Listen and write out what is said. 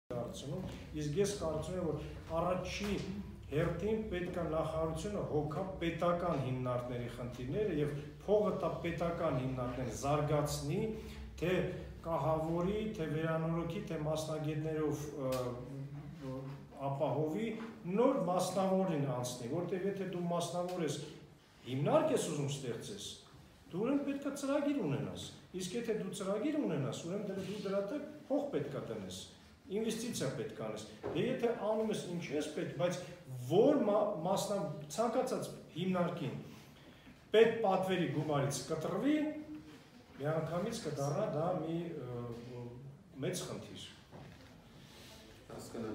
Դարձնում, իսկ ես կարծում եմ, որ առաջի հերթին պետք է նախարարությունը հոգա պետական հիմնարկների խնդիրները եւ փողը տա պետական հիմնարկներին զարգացնի, թե կահավորի, թե վերանորոգի, թե մասնագետներով ապահովի, նոր մասնավորին անցնի, որտեղ եթե դու մասնավոր ես, հիմնարկ ես ուզում ստեղծես, դու ուրեմն պետք է ծրագիր ունենաս, իսկ եթե դու ծրագիր ունենաս, ուրեմն դու դրա տակ փող պետք է տնես, ինվեստիցիա պետք է անես, եթե անում ես ինչ ես պետք, բայց որ ցանկացած հիմնարկին պետ պատվերի գումարից կտրվի, միանգամից կդառնա դա մի մեծ խնդիր։